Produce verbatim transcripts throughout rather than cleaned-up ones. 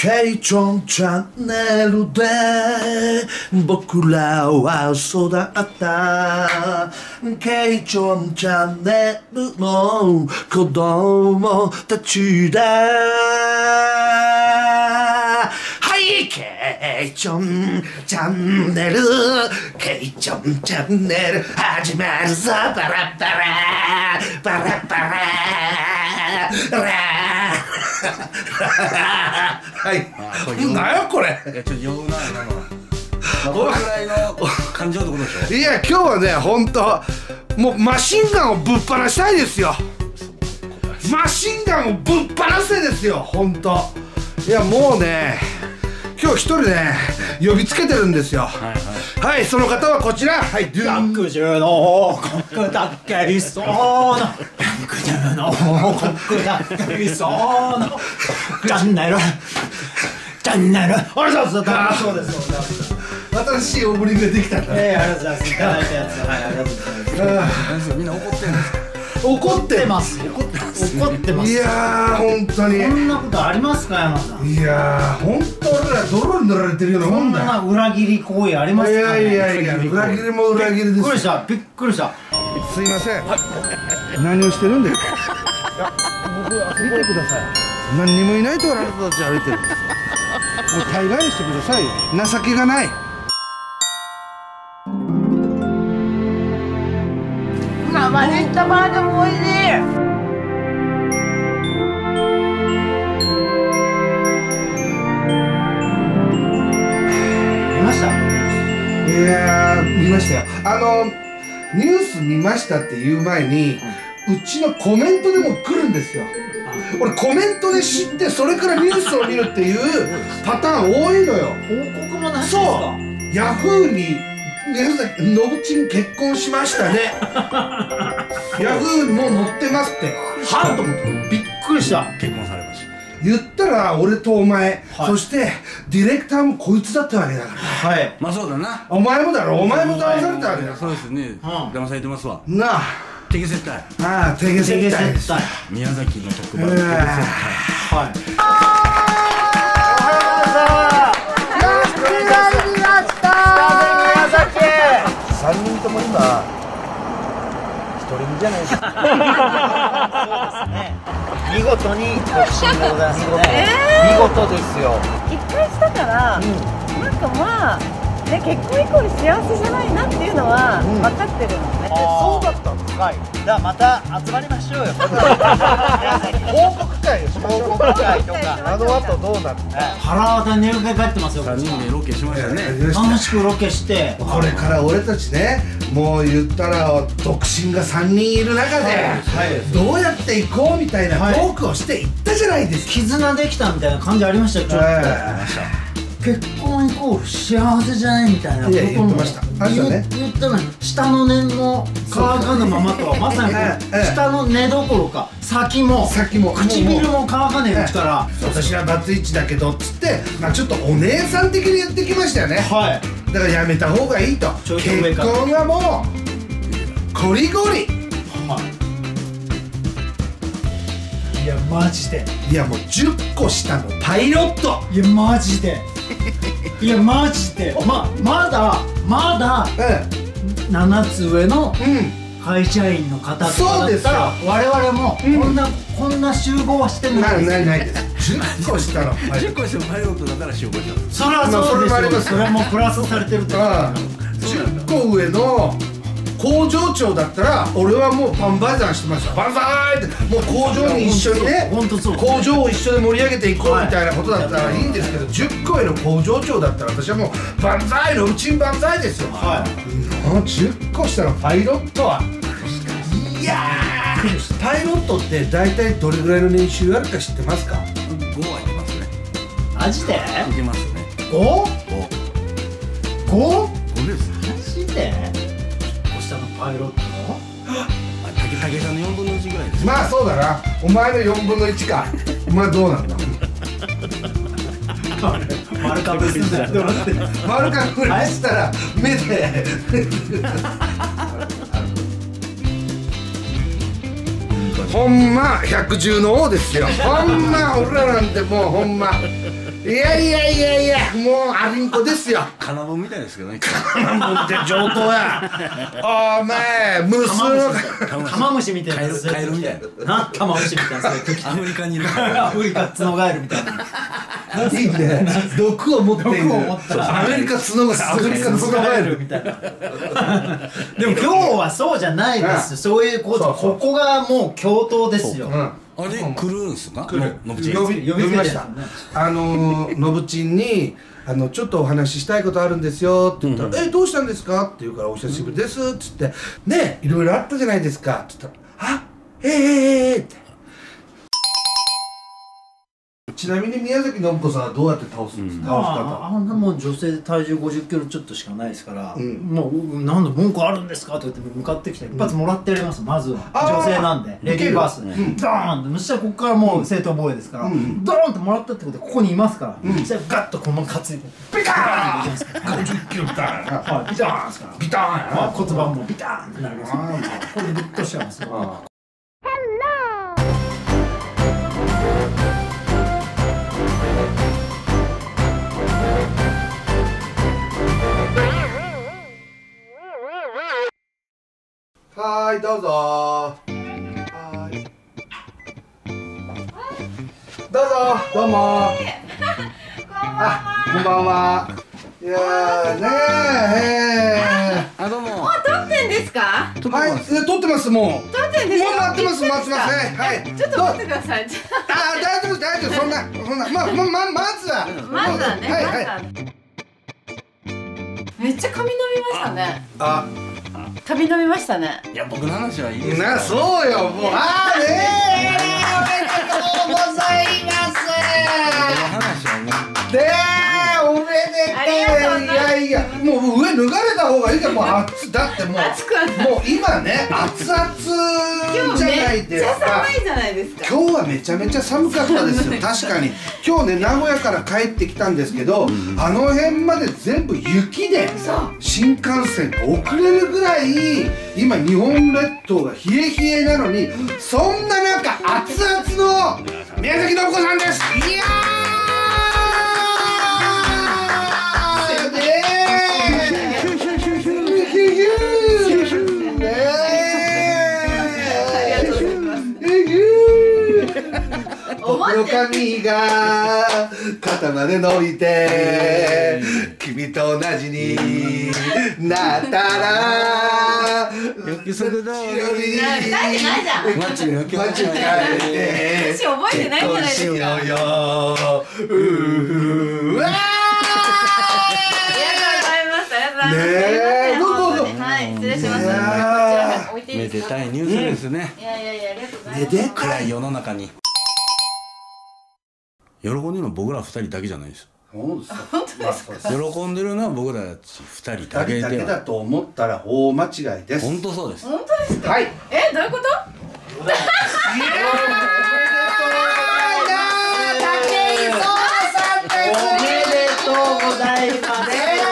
ケイチョンチャンネルで僕らは育ったケイチョンチャンネルの子供たちだ。はいケイチョンチャンネルケイチョンチャンネル始まるぞ。バラバラバラバラはい。何やこれ。 いやちょっと酔うな今の。まあこれぐらいの感情ってことでしょ。 いや今日はね本当もうマシンガンをぶっ放したいですよ。マシンガンをぶっ放せですよ本当。いやもうね今日一人ね呼びつけてるんですよ。はいはい、はい、その方はこちら。はい、 百獣の国だけいそうの百獣の国だけいそうのチャンネルチャンネル。ありがとうございます。そうです。 新しいオープニングができたんだ。 ええ、ありがとうございます。いただいたやつ。はい、ありがとうございます。 みんな怒ってるんですか。 怒ってます。怒ってます。怒ってます。 いやー本当に。 こんなことありますか山さん。 いやー本当俺ら泥に塗られてるようなもんだよ。 こんな裏切り行為ありますかね。 いやいやいや裏切りも裏切りです。 びっくりした。びっくりした。 すいません。何をしてるんですか。いや僕は見てください。何にもいないところあなたたち歩いてるんですよ。もう大概にしてくださいよ。情けがない。 生でしたバーでも美味しい。 見ました。 いやー見ましたよ。あのニュース見ましたっていう前に、うちのコメントでも来るんですよ。俺コメントで知ってそれからニュースを見るっていうパターン多いのよ。 報告もないですか。 そうヤフーに宮崎のぶちん結婚しましたねヤフーにもう載ってますって。はっと思ってびっくりした。 結婚されました。 言ったら俺とお前、 はい、 そしてディレクターもこいつだったわけだから。 はい。 まあそうだな。 お前もだろ。お前も騙されたわけだ。 そうですね、うん、騙されてますわなあ。 テゲ接待。 ああテゲ接待です。 宮崎の特番テゲ接待。はい。 さんにんとも今ひとり身じゃないですか。 そうですね。見事に独身でございますね。見事ですよ。 一回したから、うん、なんかまあね結婚イコール幸せじゃないなっていうのは分かってるのね。 そうだったんですか。じゃあまた集まりましょうよ。 報告会をしましょう。 報告会とかあの後どうなる。 腹渡寝るかかってますよ。 さんにんでロケしましたね。 楽しくロケして。 これから俺たちねもう言ったら独身がさんにんいる中でどうやっていこうみたいなトークをしていったじゃないですか。 絆できたみたいな感じありましたよ。ちょっと。結婚イコール幸せじゃないみたいなことも言ってました。 言ったのに下の根も乾かぬままとはまさに下の根どころか先も先も唇も乾かねえうちから私はバツイチだけどっつってまあちょっとお姉さん的に言ってきましたよね。はい。だからやめた方がいいと。結婚はもうこりごり。 いやマジで。 いやもうじゅっこ下のパイロット。 いやマジで。いやマジで。ままだまだななつ上の会社員の方とかだったら我々もこんなこんな集合はしてない。 ないないです。じゅっこ下のじゅっこ下のパイロットだったら集合した。 それはそうですよ。それもプラスされてると。 じゅっこ上の工場長だったら俺はもうバンバイザーしてました。バンザーってもう工場に一緒にね工場を一緒で盛り上げていこうみたいなことだったらいいんですけど、じゅっこ上の工場長だったら私はもうバンザイロブチンバンザイですよ。はい。じゅっこ下のパイロットはいやーパイロットって大体どれぐらいの年収あるか知ってますか。 ごはいけますね。 マジでいけますね。 ご？ ご？ ごです。 マジでパイロットのたけさんのよんぶんのいちぐらいです。 まあそうだな。お前のよんぶんのいちか。お前どうなんだ。 丸かぶりすんだよ。 丸かぶりしたら目でほんま百獣の王ですよ。ほんま俺らなんてもうほんまいやいやいやいや、もうアリンコですよ。 金棒みたいですけどね。 金棒って上等や。お前無数の玉虫みたいな。 カエルみたいな。 な、玉虫みたいな。 アフリカにいる。 アフリカ角ガエルみたいな。 いいね。毒を持っている。 毒を持ったアメリカ角がアフリカ角ガエルみたいな。でも今日はそうじゃないです。そういうこと。ここがもう共闘ですよ。 あれ来るんすか？ 来る。 のぶちん。 呼び呼びました。あののぶちんにあのちょっとお話ししたいことあるんですよって言ったら、えどうしたんですかって言うから、お久しぶりですっつってね、いろいろあったじゃないですかって言ったら、あええええって。ちなみに宮崎信子さんはどうやって倒すんですか？ ああんなもん女性で体重ごじゅっキロちょっとしかないですから、もう何度文句あるんですかと言って向かってきて一発もらってやります。まずは女性なんでレディーバースでドーンって、そしたらここからもう正当防衛ですから、ドーンってもらったってことでここにいますから、そしたらガッとこのまま担いでビカーンっていきますから、 ごじゅっキロビターン、 はいビターンですから、 ビターンや骨盤もビターンってなります。これでグッとしちゃいますよ。 はーい、どうぞー。はーい。どうぞ、どうもー。あ、こんばんは。いやーねー。 あ、どうも。 もう撮ってんですか？ はい、撮ってます。もう。 撮ってんですか？ もう待ってます、待ってます。はい。 ちょっと待ってください。 あー、大丈夫、大丈夫、そんな、そんな、ま、ま、ま、まずは。 まずはね、 はい、 まずはい。 はね。めっちゃ髪伸びましたね。 あ。 髪伸びましたね。 いや、僕の話はいいです。 な、そうよ、もう、あーねー。おめでとうございます。 僕の話はね。 でー、おめでとう。いやいや、もう上脱がれた方がいいから、もう熱だってもう、 熱くはない。 もう今ね、熱々じゃないですか。 今日めっちゃ寒いじゃないですか。 今日はめちゃめちゃ寒かったですよ。確かに。今日ね、名古屋から帰ってきたんですけど、あの辺まで全部雪で新幹線が遅れるぐらい今日本列島が冷え冷えなのに、そんな中熱々の宮崎信子さんです。いやーね僕の髪が肩まで伸びて君と同じになったら約束通り書いてないじゃん。 街抜け街帰って私覚えてないじゃないですか。 結婚しようようーわーねえ、どうぞどうぞ。はい、失礼します。こちら置いていいめですか？ でたいニュースですね。 いやいやいや、ありがとうございます。 めで暗い世の中に喜んでるのは僕ら二人だけじゃないです。 そうですか。 本当ですか？ 喜んでるのは僕ら二人だけで二人だけだは。 と思ったら大間違いです。 本当そうです。 本当ですか？ はい。 え、どういうこと？ おめでとうございます。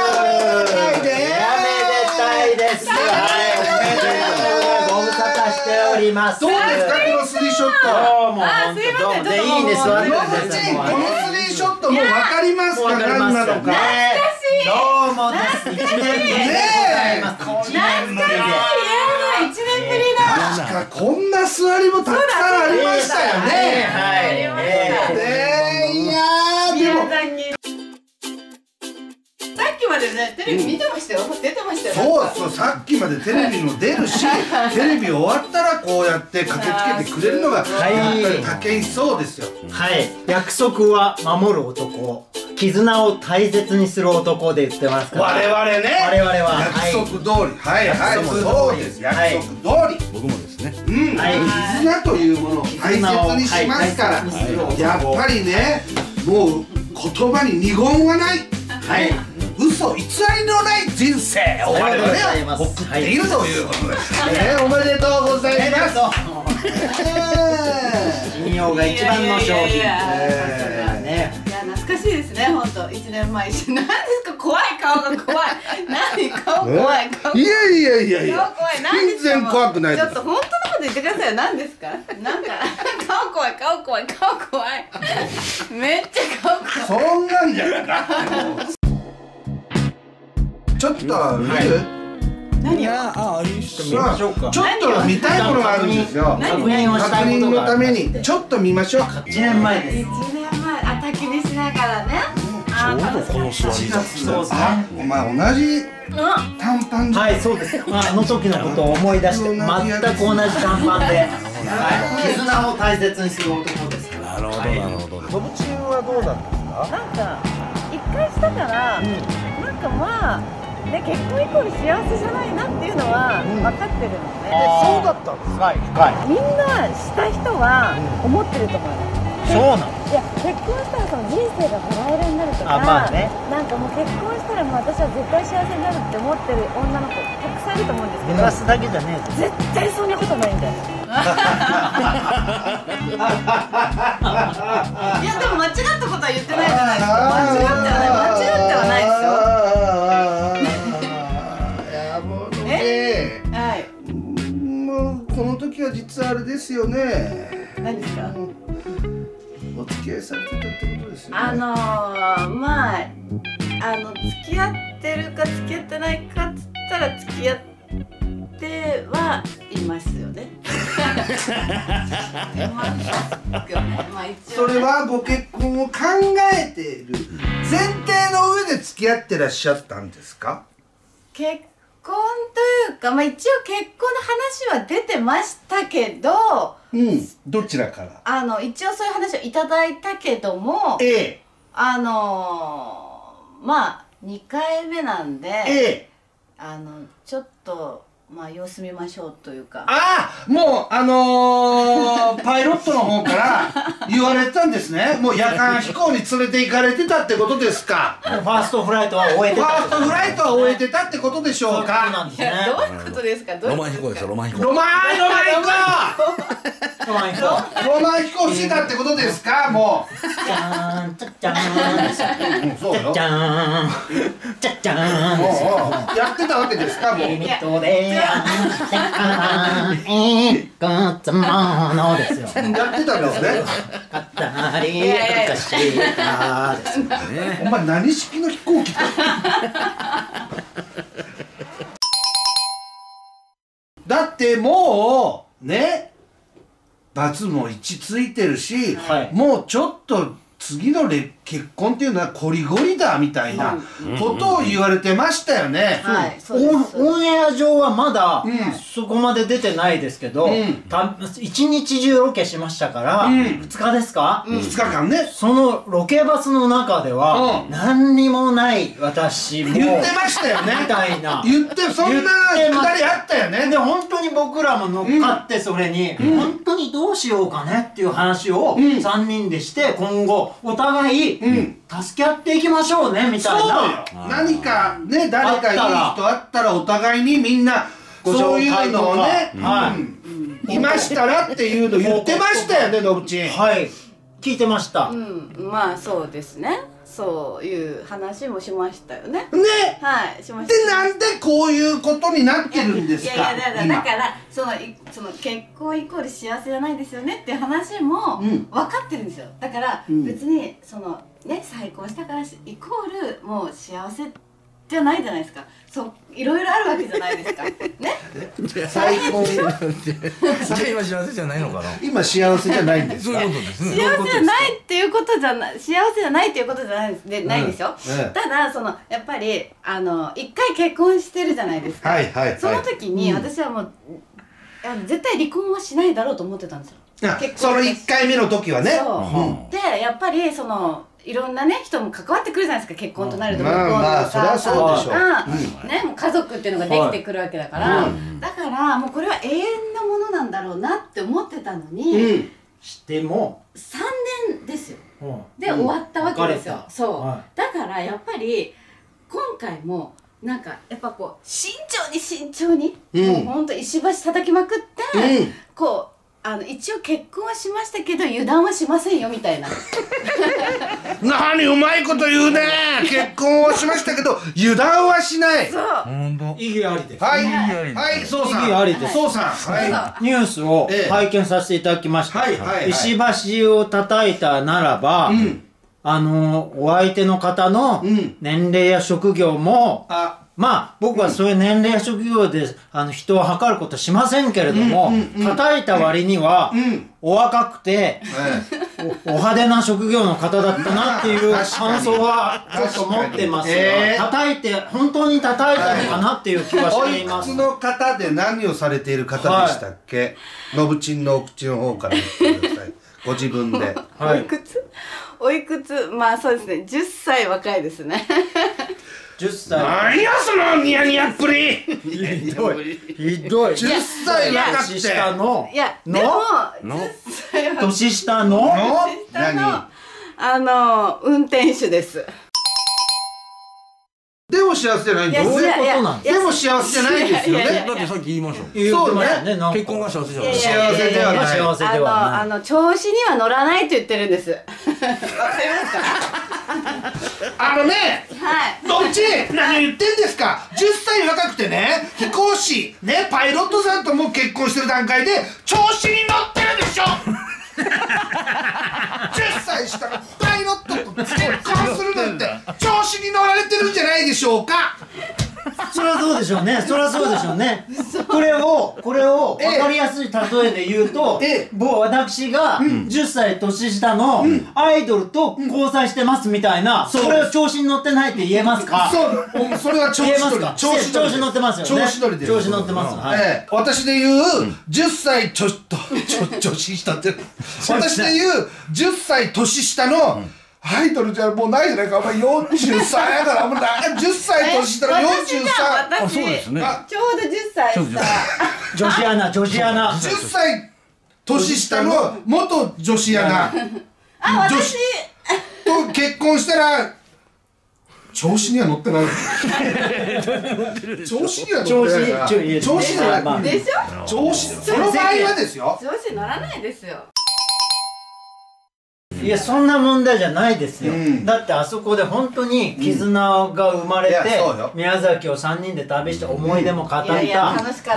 ご無沙汰しております。 どうですかこのスリーショット。 どうも本当どうもでいいね、座ってください。 このスリーショットもう分かりますか何なのか。 どうもです。一年ぶりでございます。一年ぶりで。 一年ぶりだ。 確かこんな座りもたくさんありましたよね。 はい。 ねえ、いやーでも。 さっきまでね、テレビ見てましたよ。出てましたよ。 そうそう、さっきまでテレビも出るし、テレビ終わったらこうやって駆けつけてくれるのがやっぱり武井壮ですよ。 はい。約束は守る男、絆を大切にする男で言ってますから。 我々ね。 我々は約束通り。はいはい、そうです。約束通り。 僕もですね。 うん。絆というものを大切にしますから。やっぱりね、もう言葉に二言はない。はい。嘘偽りのない人生を我々は送っているということですね。おめでとうございます。 金曜が一番の商品。 いや、懐かしいですね、本当。一年前一緒。何ですか、怖い顔が怖い。何顔怖い顔。 いやいやいやいや。 全然怖くないです。 ちょっと本当のことと言ってくださいよ。何ですか？なんか顔怖い顔怖い顔怖いめっちゃ顔怖い。 そんなんじゃなかったちょっと見る？ 何を？ ああ、いいっす見ましょうか。 ちょっと見たいものがあるんですよ。 確認を確したい認のたことがある。 めにちょっと見ましょう。 いちねんまえです。 いちねんまえ、あ、焚き火しながらね。あー、楽しかった。 この座りだ。 そうですあ、 ね。 お前同じ短パンじゃん。 はい、そうです。まあ、あの時のことを思い出して、全く同じ短パンで、はい、絆を大切にする男ですから。 なるほど、なるほど。 トムチンはどうなんですか？ なんか一回したから、なんかまあね、結婚イコール幸せじゃないなっていうのは分かってるのね。 そうだったんですか？ はい、深い。 みんなした人は思ってると思うの。 そうなの。 いや、結婚したらその人生がバラ色になるとか、 あ、まあね。 なんかもう結婚したらもう私は絶対幸せになるって思ってる女の子たくさんいると思うんですけど、 目指すだけじゃねえぞ。 絶対そんなことないんだよ。いやでも間違ったことは言ってないじゃないですか。間違ってはない間違ってはないですよ。 いやもうね、 はい。 もうこの時は実はあれですよね。 何ですか？ お付き合いされてたってことですよね。 あのー、まああの付き合ってるか付き合ってないかっつったら付き合ってはいますよね。まあ一応ね、 それはご結婚を考えている前提の上で付き合ってらっしゃったんですか？ 結婚というか、まあ、一応結婚の話は出てましたけど、 うん、どちらから？ あの一応そういう話をいただいたけども、 ええ、 あのー、まあにかいめなんで、 ええ、 あのちょっとまあ様子見ましょうというか。 ああ、もうあのー、パイロットの方から言われてたんですね。もう夜間飛行に連れて行かれてたってことですか？ ファーストフライトは終えてた。 ファーストフライトは終えてたってことでしょうそういうことなか？ んですね。 どういうことですか？どういうことロマン飛行ですよ、ロマン飛行。 ロマンロマン飛ロマン飛行。 行ロマン飛行してたってことですか？もうじゃーん、ちゃっちゃーんですよ。 うん、そうよ。 じゃーん、ちゃっちゃーんですよ。 おうおうやってたわけですか？もうリミットであんたからいくつものですよ。 やってたんですね。 語り明かしたですよ。 ね。 お前何式の飛行機だ？だってもうね、罰も一ついてるし、 はいもうちょっと次のれ結婚っていうのはこりごりだみたいなことを言われてましたよね。 はい、そうですオンオンエア上はまだうんそこまで出てないですけど、 うんた一日中ロケしましたから、 うんふつかですか、 ふつかかんね。 そのロケバスの中では、 うん何にもない私も言ってましたよね。 みたいな言ってそんなくだりあったよね。 で本当に僕らも乗っかってそれに、本当にどうしようかねっていう話をうんさんにんでして今後お互いうん助け合っていきましょうねみたいそうよな。。 何かね、誰かいい人あったらお互いにみんなごそういうのをね、 はいうんいましたらっていうの言ってましたよね、のぶちん。 はい、聞いてました。 うん、まあそうですね。そういう話もしましたよね。 ね。 はい、しました。 で、なんでこういうことになってるんですか？ いやいやだから今だからそのいその結婚イコール幸せじゃないですよねっていう話もうん分かってるんですよ。だからうん別にそのね再婚したからしイコールもう幸せじゃないじゃないですか。そういろいろあるわけじゃないですか。ね。 再婚じゃあ今幸せじゃないのかな。 今幸せじゃないんですか？ そういうことですね。 幸せじゃないっていうことじゃない幸せじゃないっていうことじゃないですでないんですよ。 うんうんただそのやっぱりあの一回結婚してるじゃないですか。 はいはいはい。 その時にうん私はもう、あの絶対離婚はしないだろうと思ってたんですよ。 あ結婚そのいっかいめの時はね。 そう、 うんでやっぱりそのいろんなね人も関わってくるじゃないですか。結婚となると向こうのまあまあそりゃそうでしょうあうんね、もう家族っていうのができてくるわけだから、 うんだからもうこれは永遠のものなんだろうなって思ってたのに、 うんしても、 さんねんですよ。 うんで、終わったわけですよ。 別れたそう、 はだからやっぱり今回もなんかやっぱこう慎重に慎重に、 うんもうほんと石橋叩きまくって、 うんこあの一応結婚はしましたけど油断はしませんよみたいな。 何うまいこと言うね。結婚はしましたけど油断はしない。 そう意義ありです。 はいはい、そうさん、 意義ありです。 そうさん、はニュースを拝見させていただきました。石橋を叩いたならば、あのお相手の方の年齢や職業も、まあ僕はそういう年齢や職業であの人を測ることしませんけれども、叩いた割にはお若くてお派手な職業の方だったなっていう感想はちょっと持ってますが、叩いて本当に叩いたのかなっていう気はしています。 おいくつの方で何をされている方でしたっけ？のぶちんのお口の方から言ってください。ご自分で。 おいくつ？おいくつ？まあそうですね。じゅっさい若いですね。 じゅっさい。 何やそのニヤニヤっぷり。 ひどい。ひどい。 じゅっさい若くて。 年下の。 いやでもじゅっさい年下の。 年下のあの運転手です。 でも幸せじゃないんですよ。 どういうことなんですか？ でも幸せじゃないですよね。 だってさっき言いました。 そうね。 結婚が幸せじゃない。 幸せではない。 幸せではない。 あのあの調子には乗らないと言ってるんです。わかりますか？ あのね、 はい。 どっち何言ってんですか。じゅっさい若くてね、飛行士ね、パイロットさんとも結婚してる段階で調子に乗ってるでしょ。じゅっさい下のパイロットと結婚するなんて調子に乗られてるんじゃないでしょうか。 それはそうでしょうね。それはそうでしょうね。これをこれを分かりやすい例えで言うと、某私がじゅっさい年下のアイドルと交際してますみたいな、それを調子に乗ってないって言えますか？ そう、それは調子乗り。 調子乗ってますよね。 調子乗りで。 調子乗ってます。はい。 私で言うじゅっさいちょっとちょ年下って、私で言うじゅっさい年下のアイドルじゃもうないじゃないか。お前よんじゅうさんやから、もうじゅっさい年下のよんじゅうさん。 私、そうですね。ちょうどじゅっさい下。 女子アナ、女子アナ。 じゅっさい年下の元女子アナ。 あ、私と結婚したら調子には乗ってない。調子には乗ってない。調子には乗ってない。 でしょ？調子、その場合はですよ。 調子乗らないですよ。 いや、そんな問題じゃないですよ。だってあそこで本当に絆が生まれて、宮崎をさんにんで旅して思い出も語った。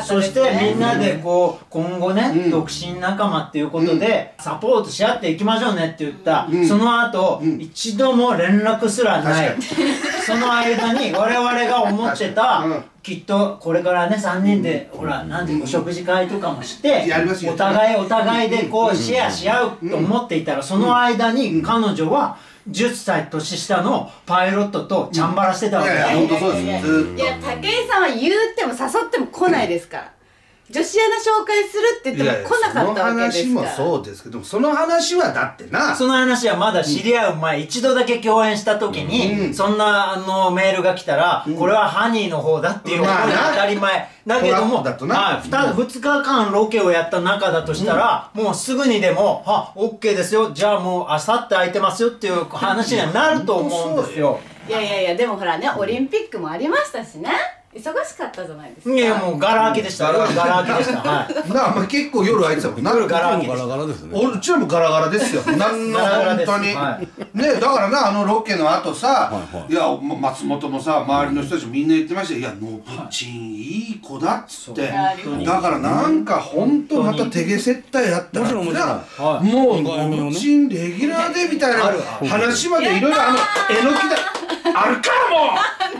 そしてみんなでこう今後ね、独身仲間っていうことでサポートし合っていきましょうねって言った。その後一度も連絡すらない。その間に我々が思ってた、きっとこれからねさんにんでほらなんてお食事会とかもしてお互いお互いでこうシェアし合うと思っていたら、その間に彼女はじゅっさい年下のパイロットとチャンバラしてたわけだよ。 いや武井さんは言っても誘っても来ないですから。女子アナ紹介するって言っても来なかったわけですから。 その話もそうですけど、その話はだってな、 その話はまだ知り合う前、一度だけ共演した時にそんなあのメールが来たら、これはハニーの方だっていうことが当たり前だけども、ふつかかんロケをやった中だとしたら、もうすぐにでも「あ、オッケーですよ、じゃあもうあさって空いてますよ」っていう話にはなると思うんですよ。 いやいやいや、でもほらね、オリンピックもありましたしね、忙しかったじゃないですか。 いや、もうガラ空きでした。ガラ空きでした。はい。 なあ、結構夜空いてたもんな。 夜ガラ空き。 ガラガラですね。 うちらもガラガラですよ。なんの本当に。ね、だからな、あのロケの後さ、いや、松本もさ、周りの人たちみんな言ってましたよ。いや、のぶちんいい子だっつって。だからなんか本当また手毛接待やったらさ、もうのぶちんレギュラーでみたいな話までいろいろ、あのえのきだあるからも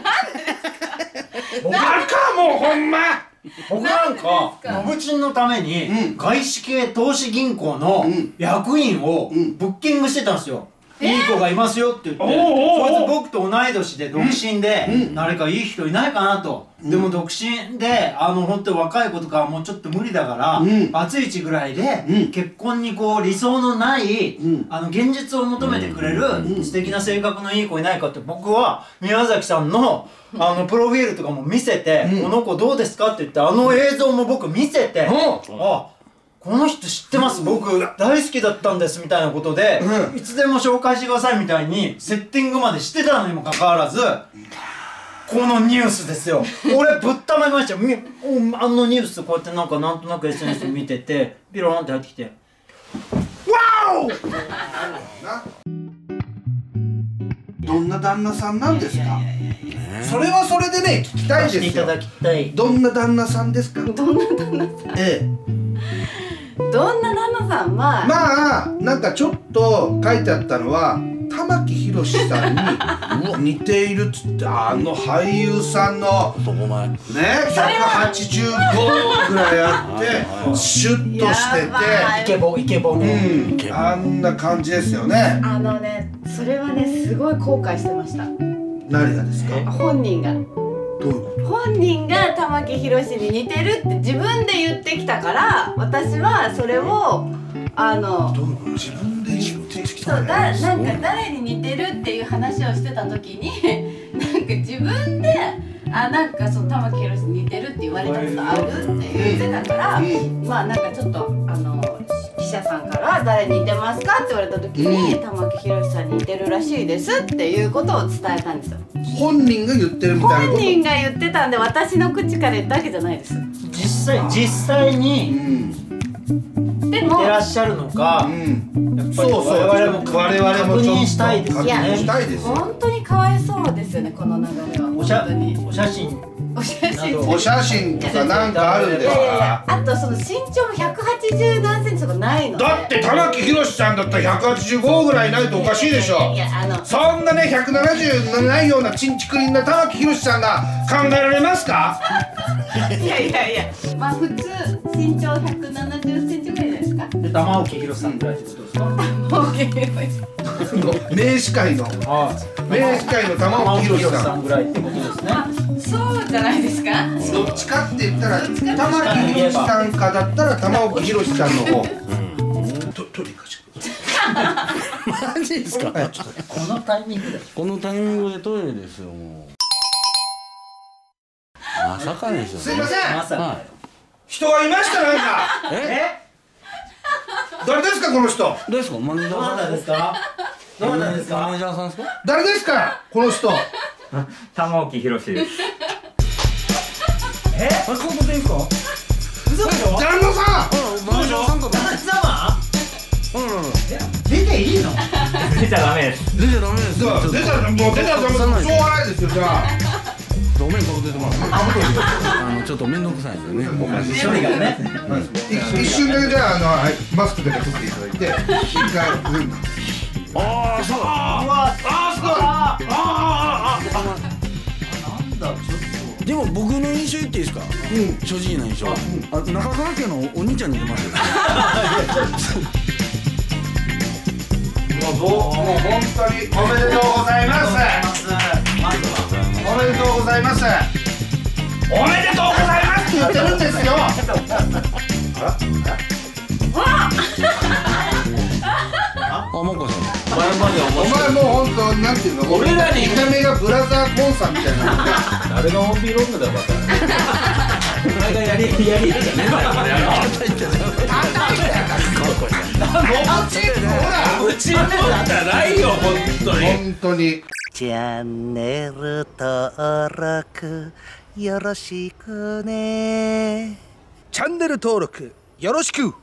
う。なんかもうほんま僕なんかのぶちんのために外資系投資銀行の役員をブッキングしてたんですよ。いい子がいますよって言って、そいつ僕と同い年で独身で誰かいい人いないかなと。でも独身であの本当若い子とかはもうちょっと無理だからバツイチぐらいで結婚にこう理想のないあの現実を求めてくれる素敵な性格のいい子いないかって、僕は宮崎さんのあのプロフィールとかも見せて「この子どうですか?」って言って、あの映像も僕見せて「あ、この人知ってます、僕大好きだったんです」みたいなことで、いつでも紹介してくださいみたいにセッティングまでしてたのにもかかわらず、このニュースですよ。俺ぶったまげましたよ。あのニュースこうやってなんかなんとなく エスエヌエス 見てて、 ピローンって入ってきて、 わおどんな旦那さんなんですか？それはそれでね聞きたいですよ。 いただきたい。 どんな旦那さんですか？ どんな旦那さん、 ええ、 どんな旦那さん、まあまあなんかちょっと書いてあったのは玉木宏さんに似ているっつって、あの俳優さんのそこ前ねひゃくはちじゅうごぐらいあってシュッとしてやばいイケボイケボの、 て、うん、あんな感じですよね。 あのね、それはねすごい後悔してました。 何がですか？ 本人がどういうこと？ 本人が玉木宏に似てるって自分で言ってきたから、私はそれをあのどういうこと？自分で言ってきそうただ、なんか誰に似てるっていう話をしてた時になんか自分であ、なんかその玉木宏に似てるって言われたことあるって言ってたから、まあなんかちょっとあの記者さんから誰に似てますかって言われた時に、玉木宏さんに似てるらしいですっていうことを伝えたんですよ。 本人が言ってるみたいなこと。 本人が言ってたんで、私の口から言ったわけじゃないです。 実際実際うにんでも似てらっしゃるのか、 うんやっぱりそうそう我々も我々も確ちょっと認したいですよ確認ね。 したいですよ。 本当にかわいそうですよね、この流れは。 お写本当にお写真お写真などお写真とかなんかあるんですいやいやいや、 か？ あとその身長もひゃくはちじゅう何センチとかないので。 だって玉木宏さんだったらひゃくはちじゅうごぐらいないとおかしいでしょ。 いや、あのそんなねひゃくななじゅうないようなちんちくりんな玉木宏さんが考えられますか？ いやいやいや、まあ普通身長ひゃくななじゅっセンチぐらいじゃないですか。 で玉置宏さんぐらいってことですか？ 大きい広い。 名司会のはい名司会の玉玉置木宏さん。 宏さんぐらいってことですね。 あ、そうじゃないですか。 どっちかって言ったら玉木宏さんかだったら玉置宏さんの方。と取りかしください。 マジですか？ はいちょっとこのタイミングでこのタイミングでトイレですよもう。まさかですよね。 すいません。 まさかは人がいましたなんか。 い。え？ 誰ですかこの人？ どうですかマネージャどなたーさん？ ですか？どなたですか？ マネージャーさんですか？ 誰ですかこの人？ 玉置宏です。 え？ あれ顔撮っていいですか？ 嘘でしょ？ 旦那さん。 あマネージャーさんかと。 旦那様？ うんうんうん。 出ていいの？ 出ちゃダメです。 出ちゃダメですじゃよ。 あ出たらもう出たらもうしょうがないですよじゃあ。 お面顔出てます。あのちょっと面倒くさいんでね。 処理がね。 い一瞬だけじゃああのはいマスクだけ取っていただいて一回うんああそう。 うわ、あーすごい。あーあーあーあーなんだちょっと。 でも僕の印象言っていいですか？ うん正直な印象。あ中川家のお兄ちゃんに似てますよ。 もうもう本当におめでとうございますまずは。 おめでとうございますおめでとうございますって言ってるんですよあもこさん。 お前もう本当なんていうの俺らに見た目がブラザーコンさんみたいな誰がオンビーロングだよバカ。お前がやりやりじゃねえんだよこれ。 ほらうちのなんかないよ本当に。 本当にチャンネル登録よろしくね。 チャンネル登録よろしく。